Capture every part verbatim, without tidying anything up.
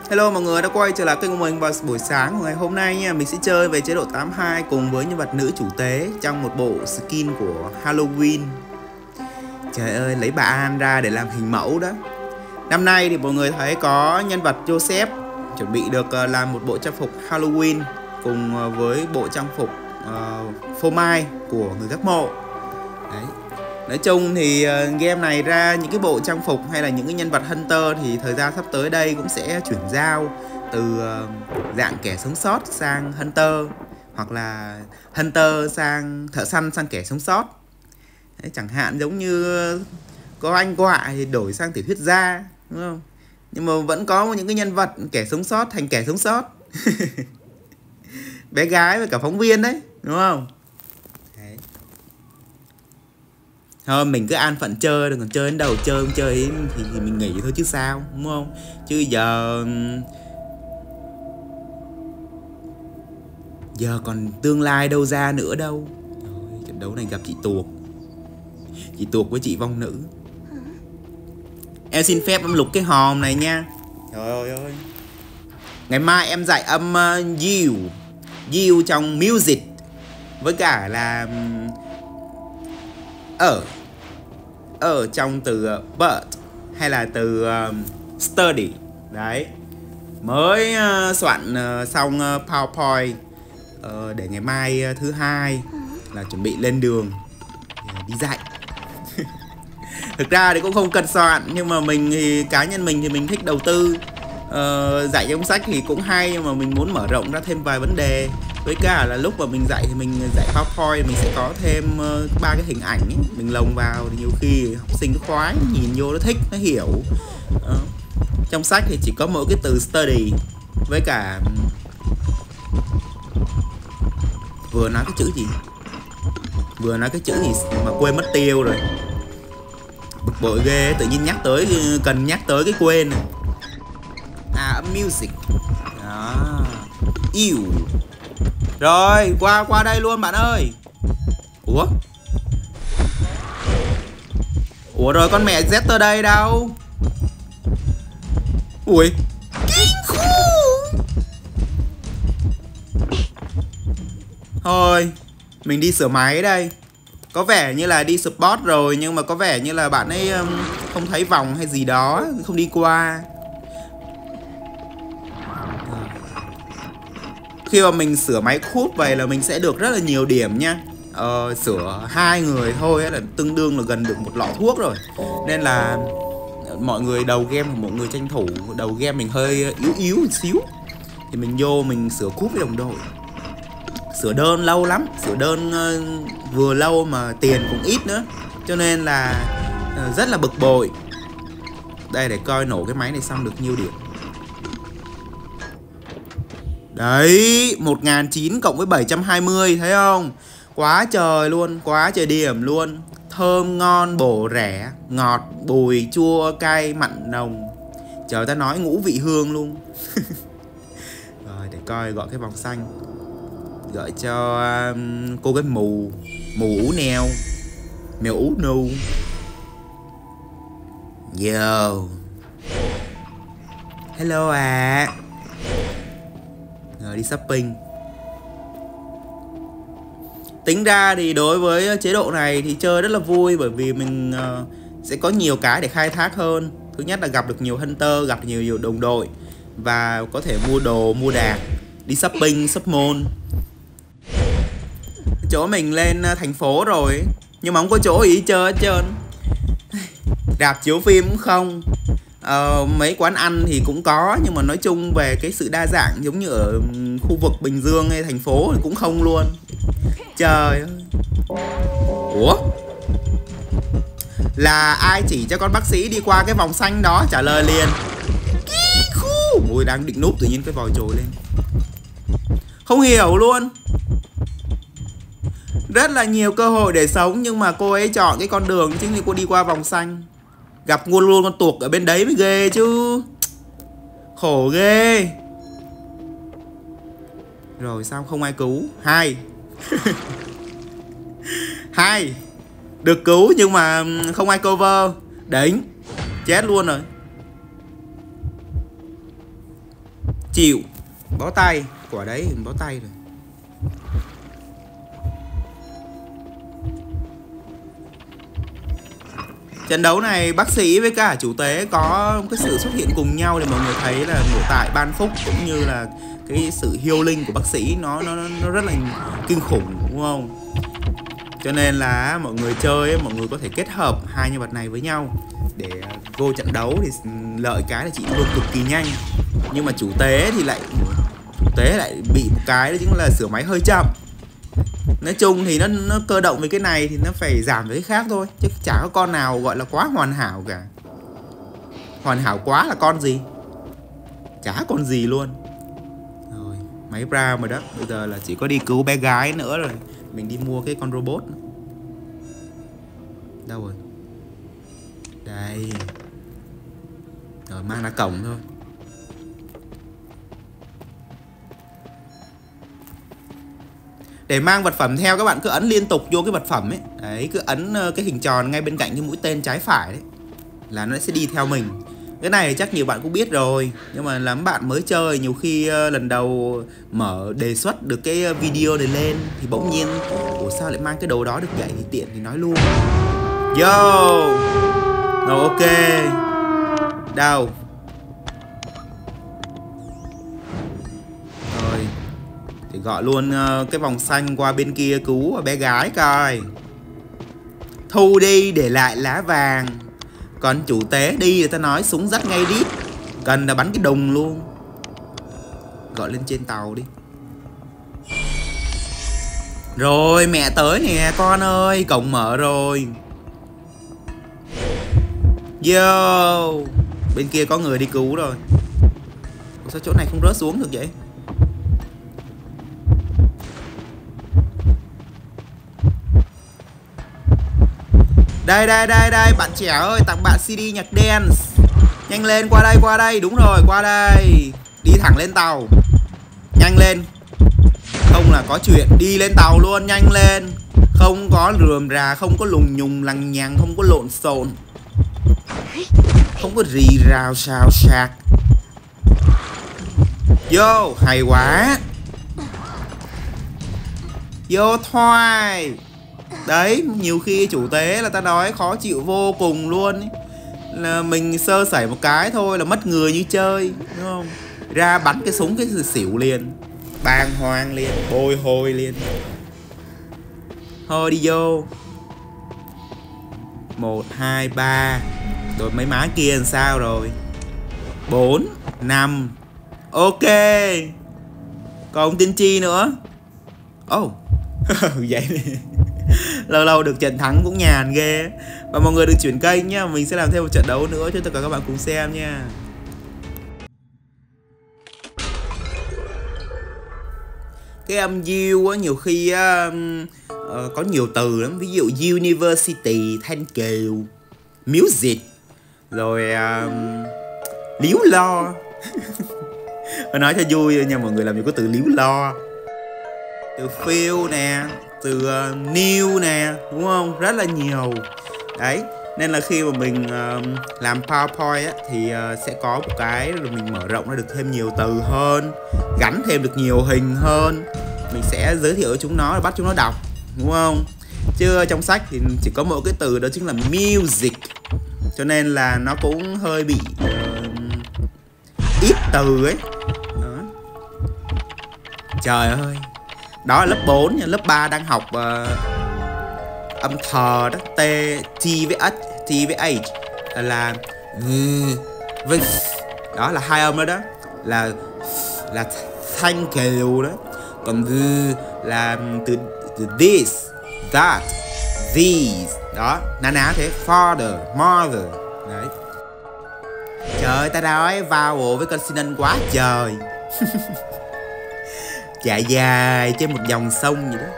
Hello mọi người đã quay trở lại kênh của mình vào buổi sáng của ngày hôm nay nha. Mình sẽ chơi về chế độ tám hai cùng với nhân vật nữ chủ tế trong một bộ skin của Halloween. Trời ơi, lấy bà An ra để làm hình mẫu đó. Năm nay thì mọi người thấy có nhân vật Joseph chuẩn bị được làm một bộ trang phục Halloween cùng với bộ trang phục uh, phô mai của người gác mộ. Đấy. Nói chung thì uh, game này ra những cái bộ trang phục hay là những cái nhân vật Hunter thì thời gian sắp tới đây cũng sẽ chuyển giao từ uh, dạng kẻ sống sót sang Hunter, hoặc là Hunter sang thợ săn sang kẻ sống sót. Đấy, chẳng hạn giống như có anh quạ thì đổi sang tiểu thuyết gia, đúng không? Nhưng mà vẫn có những cái nhân vật kẻ sống sót thành kẻ sống sót. Bé gái với cả phóng viên đấy, đúng không? Đấy. Thôi mình cứ an phận chơi, đừng còn chơi đến đầu chơi không chơi thì, thì mình nghỉ thôi chứ sao, đúng không? Chứ giờ giờ còn tương lai đâu ra nữa đâu. Rồi, trận đấu này gặp chị Tuộc. Chị Tuộc với chị Vong Nữ. Em xin phép em lục cái hòm này nha. Trời ơi. Ngày mai em dạy âm uh, you You trong music. Với cả là Ở Ở trong từ uh, but hay là từ uh, study. Đấy. Mới uh, soạn uh, xong uh, PowerPoint uh, để ngày mai uh, thứ hai là chuẩn bị lên đường uh, đi dạy. Thực ra thì cũng không cần soạn, nhưng mà mình thì cá nhân mình thì mình thích đầu tư. uh, Dạy trong sách thì cũng hay, nhưng mà mình muốn mở rộng ra thêm vài vấn đề. Với cả là lúc mà mình dạy thì mình dạy PowerPoint mình sẽ có thêm ba uh, cái hình ảnh ấy. Mình lồng vào thì nhiều khi học sinh nó khoái, nhìn vô nó thích, nó hiểu. uh, Trong sách thì chỉ có mỗi cái từ study với cả vừa nói cái chữ gì Vừa nói cái chữ gì mà quên mất tiêu rồi. Bực bội ghê, tự nhiên nhắc tới, cần nhắc tới cái quên này. À, music đó. Yêu. Rồi, qua qua đây luôn bạn ơi. Ủa Ủa rồi con mẹ Zester đây đâu? Ui, kinh khủng. Thôi, mình đi sửa máy đây. Có vẻ như là đi support rồi, nhưng mà có vẻ như là bạn ấy um, không thấy vòng hay gì đó, không đi qua. Khi mà mình sửa máy cúp vậy là mình sẽ được rất là nhiều điểm nha. ờ, Sửa hai người thôi là tương đương là gần được một lọ thuốc rồi. Nên là mọi người đầu game, mọi người tranh thủ. Đầu game mình hơi yếu yếu một xíu thì mình vô mình sửa cúp với đồng đội. Sửa đơn lâu lắm, sửa đơn uh, vừa lâu mà tiền cũng ít nữa, cho nên là uh, rất là bực bội. Đây, để coi nổ cái máy này xong được nhiêu điểm. Đấy, một nghìn chín trăm cộng với bảy trăm hai mươi, thấy không? Quá trời luôn, quá trời điểm luôn. Thơm ngon, bổ rẻ, ngọt, bùi, chua, cay, mặn, nồng. Trời, ta nói ngũ vị hương luôn. Rồi, để coi gọi cái vòng xanh. Gọi cho um, cô cái mù Mù ú neo, mèo ú nu. Yo. Hello à. Rồi đi shopping. Tính ra thì đối với chế độ này thì chơi rất là vui, bởi vì mình uh, sẽ có nhiều cái để khai thác hơn. Thứ nhất là gặp được nhiều Hunter, gặp nhiều, nhiều đồng đội, và có thể mua đồ, mua đạc, đi shopping, shop mall. Chỗ mình lên thành phố rồi, nhưng mà không có chỗ ý chơi hết trơn. Rạp chiếu phim cũng không. ờ, Mấy quán ăn thì cũng có, nhưng mà nói chung về cái sự đa dạng giống như ở khu vực Bình Dương hay thành phố thì cũng không luôn. Trời ơi. Ủa, là ai chỉ cho con bác sĩ đi qua cái vòng xanh đó? Trả lời liền. Ui, đang định núp tự nhiên cái vòi trồi lên. Không hiểu luôn. Rất là nhiều cơ hội để sống, nhưng mà cô ấy chọn cái con đường chứ như cô đi qua vòng xanh. Gặp luôn luôn con tuộc ở bên đấy mới ghê chứ. Khổ ghê. Rồi sao không ai cứu? Hai. Hai. Được cứu nhưng mà không ai cover. Đỉnh. Chết luôn rồi. Chịu. Bó tay. Quả đấy bó tay rồi. Trận đấu này bác sĩ với cả chủ tế có cái sự xuất hiện cùng nhau để mọi người thấy là nội tại ban phúc cũng như là cái sự healing của bác sĩ nó nó nó rất là kinh khủng, đúng không? Cho nên là mọi người chơi mọi người có thể kết hợp hai nhân vật này với nhau để vô trận đấu thì lợi cái là chị luôn cực kỳ nhanh. Nhưng mà chủ tế thì lại chủ tế lại bị một cái đó chính là sửa máy hơi chậm. Nói chung thì nó, nó cơ động với cái này thì nó phải giảm với cái khác thôi. Chứ chả có con nào gọi là quá hoàn hảo cả. Hoàn hảo quá là con gì? Chả con gì luôn. Rồi, máy Brown rồi đó. Bây giờ là chỉ có đi cứu bé gái nữa rồi. Mình đi mua cái con robot nữa. Đâu rồi? Đây. Rồi mang ra cổng thôi. Để mang vật phẩm theo các bạn cứ ấn liên tục vô cái vật phẩm ấy. Đấy, cứ ấn cái hình tròn ngay bên cạnh cái mũi tên trái phải đấy, là nó sẽ đi theo mình. Cái này chắc nhiều bạn cũng biết rồi. Nhưng mà làm bạn mới chơi, nhiều khi uh, lần đầu mở đề xuất được cái video này lên thì bỗng nhiên ủa sao lại mang cái đồ đó được vậy, thì tiện thì nói luôn. Yo. Rồi ok. Đâu? Rồi thì gọi luôn uh, cái vòng xanh qua bên kia cứu bé gái coi. Thu đi để lại lá vàng. Còn chủ tế đi người ta nói súng dắt ngay đít, cần là bắn cái đùng luôn. Gọi lên trên tàu đi. Rồi mẹ tới nè con ơi, cổng mở rồi. Yo. Bên kia có người đi cứu rồi. Ủa sao chỗ này không rớt xuống được vậy? Đây đây đây đây, bạn trẻ ơi, tặng bạn xê đê nhạc dance. Nhanh lên, qua đây qua đây, đúng rồi, qua đây. Đi thẳng lên tàu. Nhanh lên. Không là có chuyện, đi lên tàu luôn, nhanh lên. Không có rườm rà, không có lùng nhùng lằng nhằng, không có lộn xộn, không có rì rào xào xạc. Vô, hay quá. Vô thoai. Đấy, nhiều khi chủ tế là ta nói khó chịu vô cùng luôn ấy. Là mình sơ sẩy một cái thôi là mất người như chơi, đúng không? Ra bắn cái súng cái xỉu liền, bàng hoàng liền, bồi hồi liền. Thôi đi vô. Một, hai, ba. Rồi mấy má kia làm sao rồi? Bốn, năm. Ok. Còn tiên tri nữa. Oh. Vậy này. Lâu lâu được trận thắng cũng nhàn ghê. Và mọi người đừng chuyển kênh nhá, mình sẽ làm thêm một trận đấu nữa cho tất cả các bạn cùng xem nha. Cái âm U á, nhiều khi uh, uh, có nhiều từ lắm. Ví dụ University, Thanh Kiều, Music, rồi uh, líu lo. Nói cho vui nha mọi người, làm gì có từ líu lo. Từ feel nè, từ uh, new nè, đúng không? Rất là nhiều. Đấy, nên là khi mà mình uh, làm PowerPoint á, thì uh, sẽ có một cái rồi mình mở rộng ra được thêm nhiều từ hơn, gắn thêm được nhiều hình hơn. Mình sẽ giới thiệu cho chúng nó, bắt chúng nó đọc, đúng không? Chứ trong sách thì chỉ có một cái từ đó chính là music. Cho nên là nó cũng hơi bị uh, ít từ ấy. Đó. Trời ơi. Đó là lớp bốn nha, lớp ba đang học uh, âm thờ đó, T, T với H, T với H là với đó là hai âm đó đó, là là thanh kiều đó. Còn là từ, từ this, that, these đó, na ná thế, father, mother. Đấy. Trời ơi, ta nói vowel với consonant quá trời. Chạy dài trên một dòng sông vậy đó.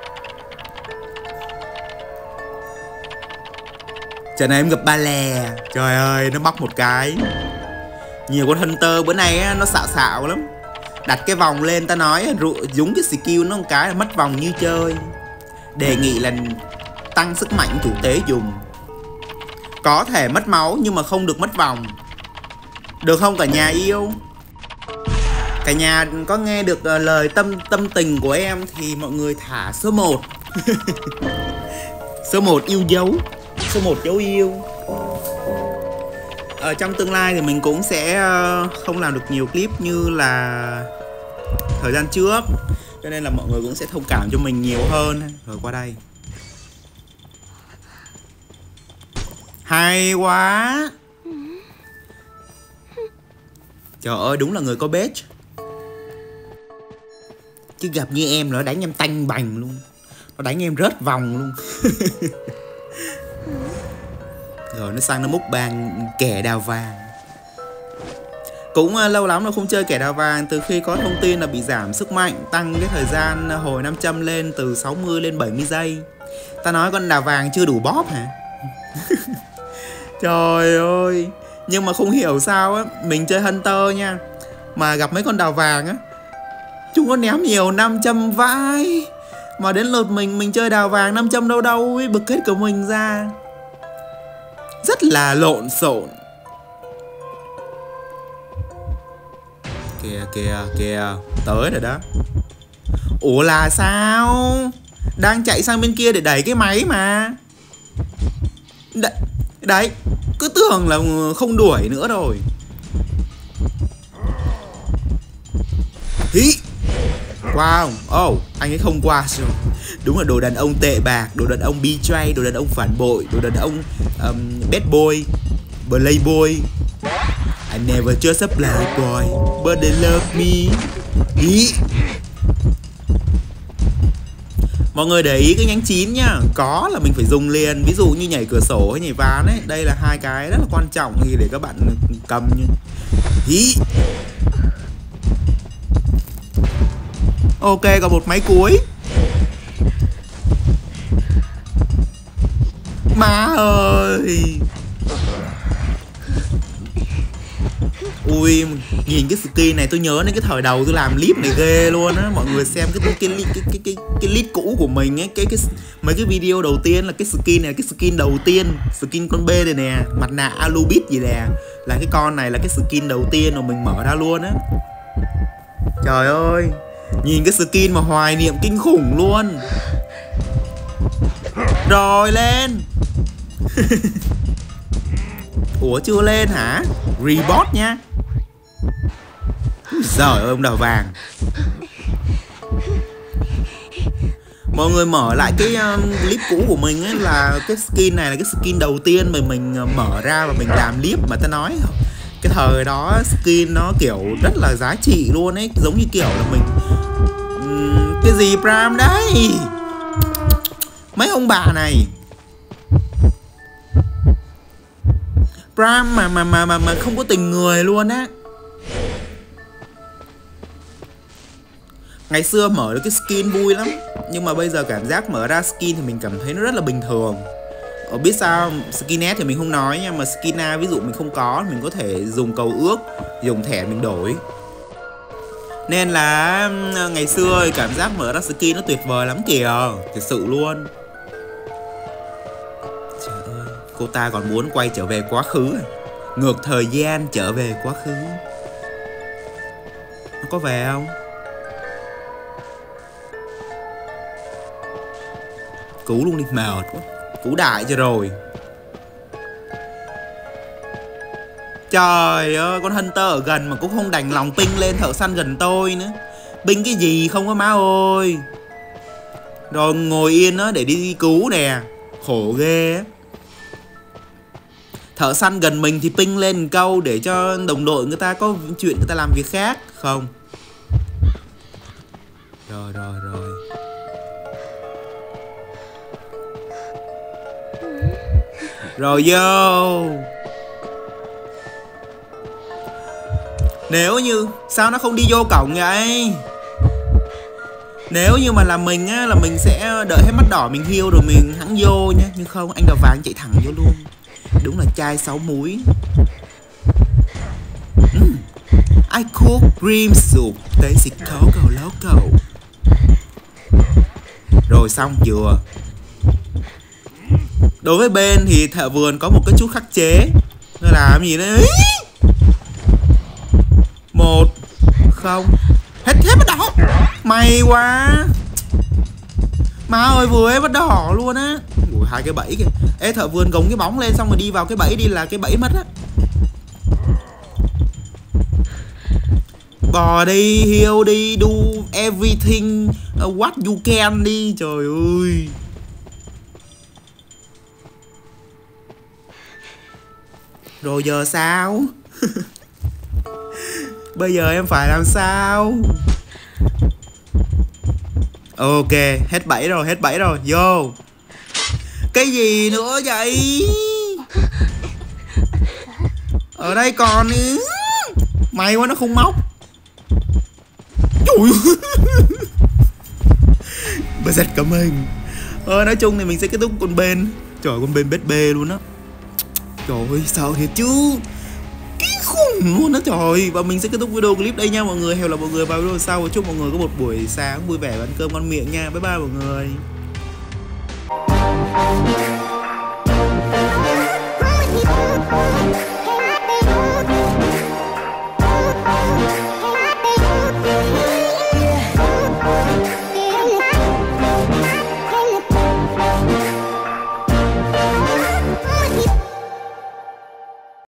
Trời này em gặp ba lè. Trời ơi, nó bắt một cái. Nhiều con hunter bữa nay á, nó xạo xạo lắm. Đặt cái vòng lên ta nói dúng cái skill nó một cái là mất vòng như chơi. Đề nghị là tăng sức mạnh chủ tế dùng. Có thể mất máu nhưng mà không được mất vòng. Được không cả nhà yêu? Cả nhà có nghe được uh, lời tâm tâm tình của em thì mọi người thả số một. Số một yêu dấu. Số một dấu yêu. Ở trong tương lai thì mình cũng sẽ uh, không làm được nhiều clip như là thời gian trước, cho nên là mọi người cũng sẽ thông cảm cho mình nhiều hơn. Rồi qua đây. Hay quá. Trời ơi, đúng là người có badge. Chứ gặp như em nó đánh em tanh bành luôn. Nó đánh em rớt vòng luôn. Rồi nó sang nó múc bàn kẻ đào vàng. Cũng uh, lâu lắm rồi không chơi kẻ đào vàng. Từ khi có thông tin là bị giảm sức mạnh, tăng cái thời gian hồi năm trăm lên từ sáu mươi lên bảy mươi giây. Ta nói con đào vàng chưa đủ bóp hả? Trời ơi. Nhưng mà không hiểu sao á, mình chơi Hunter nha, mà gặp mấy con đào vàng á, chúng có ném nhiều năm trăm vãi. Mà đến lượt mình, mình chơi đào vàng năm trăm đâu đâu ấy, bực hết của mình ra. Rất là lộn xộn. Kìa kìa kìa, tới rồi đó. Ủa là sao? Đang chạy sang bên kia để đẩy cái máy mà. Đ Đấy, cứ tưởng là không đuổi nữa rồi. Hí. Qua không? Oh, anh ấy không qua rồi. Đúng là đồ đàn ông tệ bạc, đồ đàn ông betray, đồ đàn ông phản bội, đồ đàn ông um, bad boy, playboy. I never just a playboy, but they love me. Ý. Mọi người để ý cái nhánh chín nhá, có là mình phải dùng liền. Ví dụ như nhảy cửa sổ hay nhảy ván ấy, đây là hai cái rất là quan trọng thì để các bạn cầm như. Ý. Ok, còn một máy cuối. Má ơi. Ui, nhìn cái skin này tôi nhớ đến cái thời đầu tôi làm clip này ghê luôn á. Mọi người xem cái cái cái cái cái cái, cái clip cũ của mình ấy, cái cái mấy cái video đầu tiên là cái skin này, cái skin đầu tiên, skin con bê này nè, mặt nạ Alubit gì nè, là cái con này là cái skin đầu tiên mà mình mở ra luôn á. Trời ơi, nhìn cái skin mà hoài niệm kinh khủng luôn. Rồi lên. Ủa chưa lên hả? Reboot nha. Giời ơi ông đào vàng. Mọi người mở lại cái um, clip cũ của mình ấy, là cái skin này là cái skin đầu tiên mà mình uh, mở ra và mình làm clip. Mà ta nói cái thời đó skin nó kiểu rất là giá trị luôn ấy. Giống như kiểu là mình um, cái gì Pram đấy, mấy ông bà này Pram mà mà mà mà mà không có tình người luôn á. Ngày xưa mở được cái skin vui lắm, nhưng mà bây giờ cảm giác mở ra skin thì mình cảm thấy nó rất là bình thường. Ở biết sao, skin S thì mình không nói nha, mà skin A ví dụ mình không có, mình có thể dùng cầu ước, dùng thẻ mình đổi. Nên là ngày xưa cảm giác mở ra skin nó tuyệt vời lắm kìa, thật sự luôn. Trời ơi, cô ta còn muốn quay trở về quá khứ, ngược thời gian trở về quá khứ. Nó có về không? Cứu luôn đi, mệt quá. Cứu đại cho rồi. Trời ơi, con Hunter ở gần mà cũng không đành lòng ping lên thợ săn gần tôi nữa. Ping cái gì không có má ơi. Rồi ngồi yên đó để đi cứu nè. Khổ ghê á. Thợ săn gần mình thì ping lên một câu để cho đồng đội người ta có chuyện người ta làm việc khác. Không. Rồi rồi rồi. Rồi vô. Nếu như sao nó không đi vô cổng vậy? Nếu như mà là mình á, là mình sẽ đợi hết mắt đỏ mình heal rồi mình hẳn vô nhá. Nhưng không, anh đào vàng chạy thẳng vô luôn. Đúng là chai sáu múi. mm. I cook cream soup tasty cocoa loco. Rồi xong chưa? Đối với bên thì thợ vườn có một cái chút khắc chế. Nó làm gì đấy? Một không? Hết hết bắt đỏ. May quá. Má ơi vừa ấy bắt đỏ luôn á. Ui hai cái bẫy kìa. Ê thợ vườn gồng cái bóng lên xong rồi đi vào cái bẫy đi là cái bẫy mất á. Bò đi, hiêu đi, do everything what you can đi. Trời ơi. Rồi giờ sao? Bây giờ em phải làm sao? Ok, hết bẫy rồi, hết bẫy rồi, vô. Cái gì nữa vậy? Ở đây còn nữa. May quá nó không móc. Trời ơi. Bà giật cả mình. Ờ, nói chung thì mình sẽ kết thúc con bên. Trời con bên bét bê luôn á. Trời ơi sợ thiệt chứ. Cái khủng luôn á trời. Và mình sẽ kết thúc video clip đây nha mọi người. Hẹn gặp lại mọi người vào video sau. Và chúc mọi người có một buổi sáng vui vẻ và ăn cơm ngon miệng nha. Bye bye mọi người.